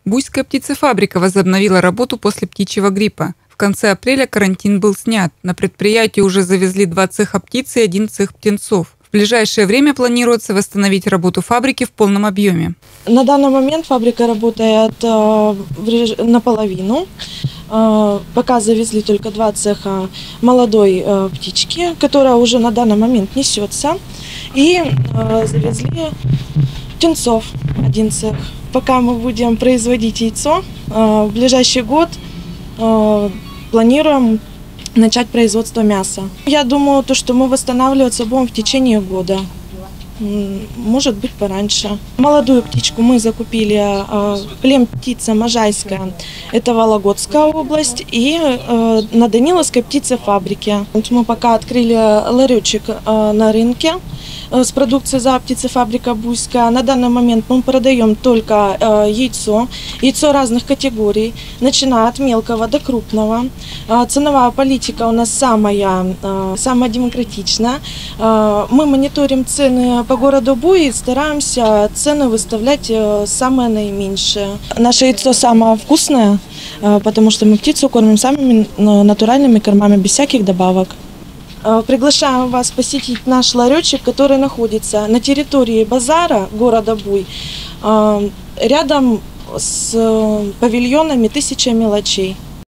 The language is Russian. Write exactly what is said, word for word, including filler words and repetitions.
Буйская птицефабрика возобновила работу после птичьего гриппа. В конце апреля карантин был снят. На предприятии уже завезли два цеха птицы и один цех птенцов. В ближайшее время планируется восстановить работу фабрики в полном объеме. На данный момент фабрика работает э, наполовину. Э, пока завезли только два цеха молодой э, птички, которая уже на данный момент несется. И э, завезли птенцов, один цех. Пока мы будем производить яйцо, в ближайший год планируем начать производство мяса. Я думаю, то, что мы восстанавливаться будем в течение года, может быть пораньше. Молодую птичку мы закупили, племя птица Можайская, это Вологодская область, и на Даниловской птицефабрике. Мы пока открыли ларечек на рынке с продукцией за птицефабрика Буйская. На данный момент мы продаем только э, яйцо, яйцо разных категорий, начиная от мелкого до крупного. Э, ценовая политика у нас самая, э, самая демократичная. Э, мы мониторим цены по городу Буй и стараемся цены выставлять э, самые наименьшие. Наше яйцо самое вкусное, э, потому что мы птицу кормим самыми натуральными кормами, без всяких добавок. Приглашаем вас посетить наш ларечек, который находится на территории базара города Буй, рядом с павильонами «Тысяча мелочей».